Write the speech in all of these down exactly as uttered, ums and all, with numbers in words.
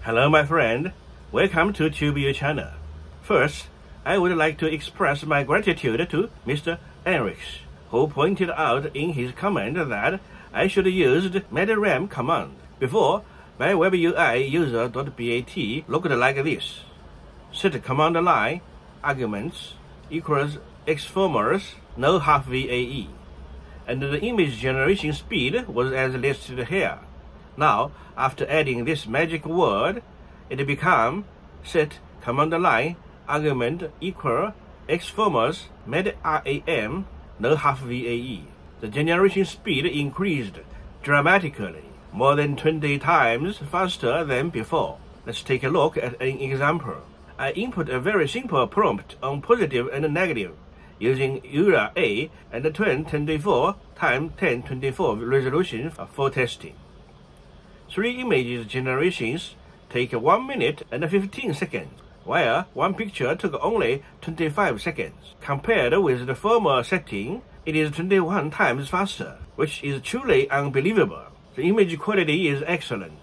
Hello my friend, welcome to TubeU channel. First, I would like to express my gratitude to Mister Enrich, who pointed out in his comment that I should use the venv command. Before, my WebUI user.bat looked like this. Set command line arguments equals xformers no half V A E, and the image generation speed was as listed here. Now, after adding this magic word, it becomes set command line argument equal xformers medram no half V A E. The generation speed increased dramatically, more than twenty times faster than before. Let's take a look at an example. I input a very simple prompt on positive and negative using U R A and ten twenty-four by ten twenty-four resolution for testing. Three images generations take one minute and fifteen seconds, while one picture took only twenty-five seconds. Compared with the former setting, it is twenty-one times faster, which is truly unbelievable. The image quality is excellent.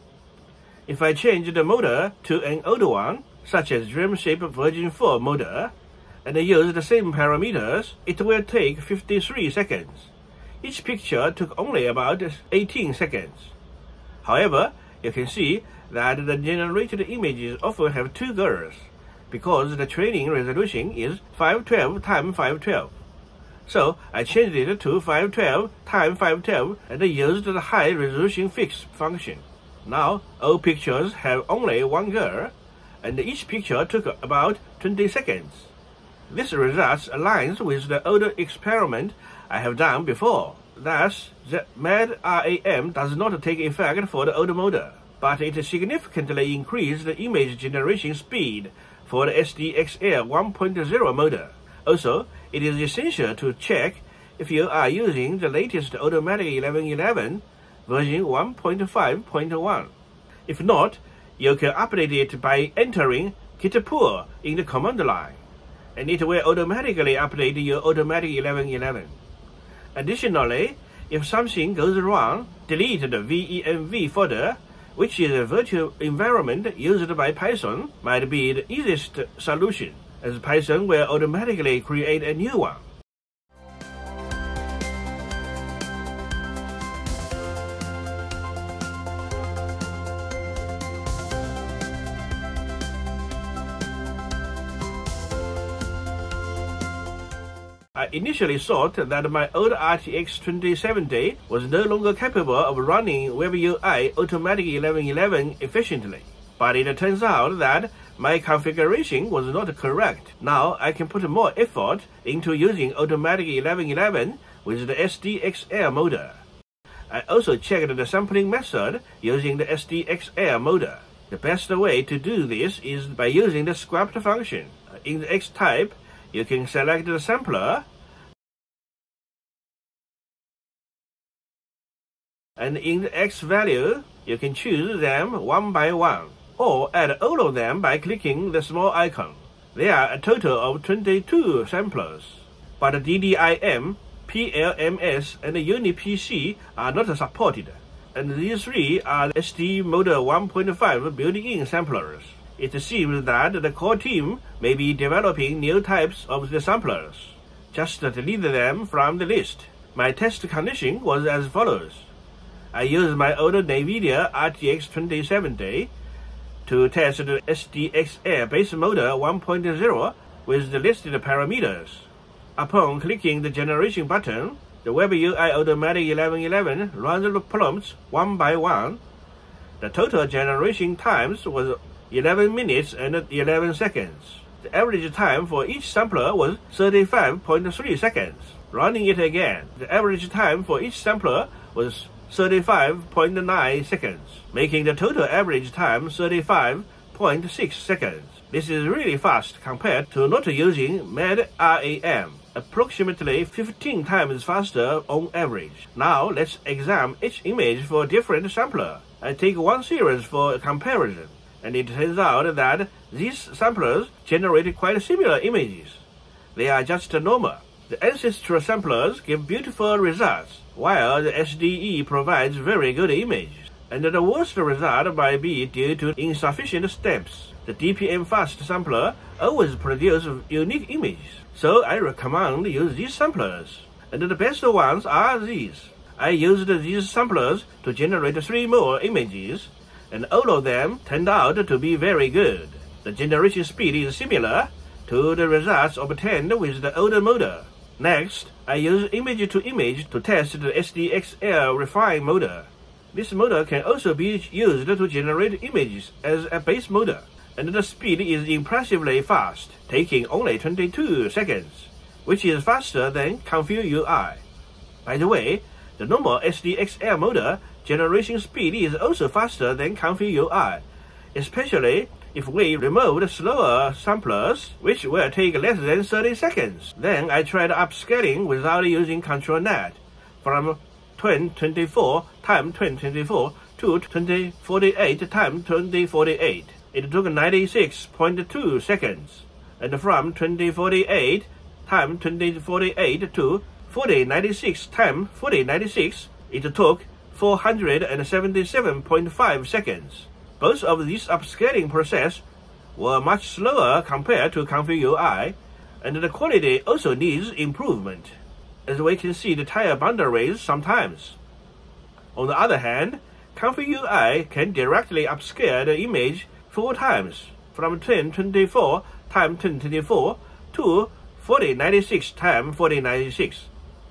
If I change the mode to an old one, such as Dreamshape version four mode, and use the same parameters, it will take fifty-three seconds. Each picture took only about eighteen seconds. However, you can see that the generated images often have two colors, because the training resolution is five twelve by five twelve. So I changed it to five twelve by five twelve and used the high resolution fix function. Now all pictures have only one color, and each picture took about twenty seconds. This result aligns with the older experiment I have done before. Thus, the medram does not take effect for the old mode, but it significantly increased the image generation speed for the S D X L one point zero mode. Also, it is essential to check if you are using the latest automatic eleven eleven version one point five point one. If not, you can update it by entering git pull in the command line, and it will automatically update your automatic eleven eleven. Additionally, if something goes wrong, delete the venv folder, which is a virtual environment used by Python, might be the easiest solution, as Python will automatically create a new one. I initially thought that my old R T X twenty seventy was no longer capable of running WebUI Automatic eleven eleven efficiently, but it turns out that my configuration was not correct. Now I can put more effort into using Automatic eleven eleven with the S D X L mode. I also checked the sampling method using the S D X L mode. The best way to do this is by using the script function. In the X type, you can select the sampler, and in the X value, you can choose them one by one, or add all of them by clicking the small icon. There are a total of twenty-two samplers, but D D I M, P L M S, and UniPC are not supported, and these three are S D Mode one point five built-in samplers. It seems that the core team may be developing new types of the samplers. Just delete them from the list. My test condition was as follows. I used my old NVIDIA R T X twenty seventy to test the S D X L base mode one point zero with the listed parameters. Upon clicking the generation button, the WebUI Automatic eleven eleven runs the prompts one by one. The total generation times was eleven minutes and eleven seconds. The average time for each sampler was thirty-five point three seconds. Running it again, the average time for each sampler was thirty-five point nine seconds, making the total average time thirty-five point six seconds. This is really fast compared to not using medram, approximately fifteen times faster on average. Now let's examine each image for different sampler. I take one series for comparison, and it turns out that these samplers generate quite similar images. They are just normal. The ancestral samplers give beautiful results, while the S D E provides very good images. and the worst result might be due to insufficient steps. The D P M fast sampler always produces unique images, so I recommend use these samplers. And the best ones are these. I used these samplers to generate three more images, and all of them turned out to be very good. The generation speed is similar to the results obtained with the older model. Next, I use image-to-image to test the S D X L refine model. This model can also be used to generate images as a base model, and the speed is impressively fast, taking only twenty-two seconds, which is faster than ComfyUI. By the way, the normal S D X L model generation speed is also faster than ComfyUI, especially if we remove slower samplers, which will take less than thirty seconds. Then I tried upscaling without using control net from twenty twenty-four times twenty twenty-four to twenty forty-eight times twenty forty-eight. It took ninety-six point two seconds, and from twenty forty-eight times twenty forty-eight to forty ninety-six times forty ninety-six, it took four hundred seventy-seven point five seconds. Both of these upscaling processes were much slower compared to ComfyUI, and the quality also needs improvement, as we can see the tire boundaries sometimes. On the other hand, ComfyUI can directly upscale the image four times, from twenty twenty-four times twenty twenty-four to forty ninety-six times forty ninety-six,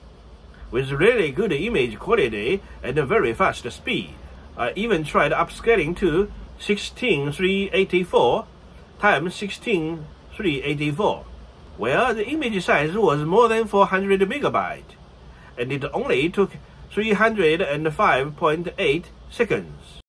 with really good image quality and a very fast speed. I even tried upscaling to sixteen three eighty-four times sixteen three eighty-four, where the image size was more than four hundred megabytes, and it only took three hundred five point eight seconds.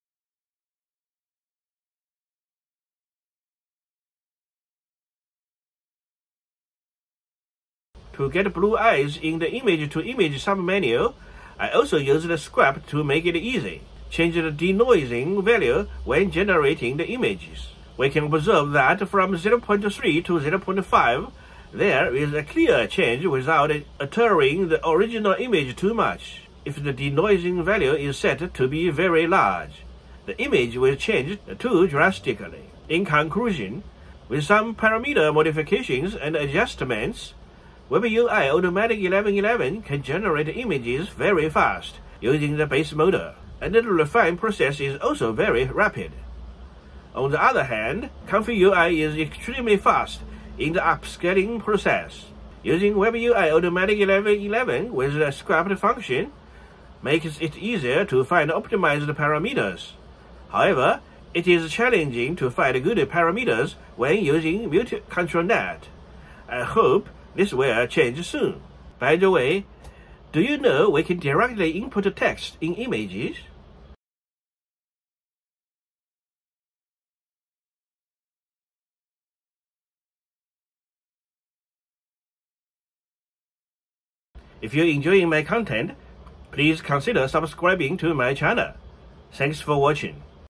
To get blue eyes in the image-to-image submenu, I also used the script to make it easy. Change the denoising value when generating the images. We can observe that from zero point three to zero point five, there is a clear change without altering the original image too much. If the denoising value is set to be very large, the image will change too drastically. In conclusion, with some parameter modifications and adjustments, WebUI Automatic eleven eleven can generate images very fast using the base model, and the refine process is also very rapid. On the other hand, ComfyUI is extremely fast in the upscaling process. Using WebUI Automatic eleven eleven with the script function makes it easier to find optimized parameters. However, it is challenging to find good parameters when using multi-control net. I hope this will change soon. By the way, do you know we can directly input text in images? If you're enjoying my content, please consider subscribing to my channel. Thanks for watching.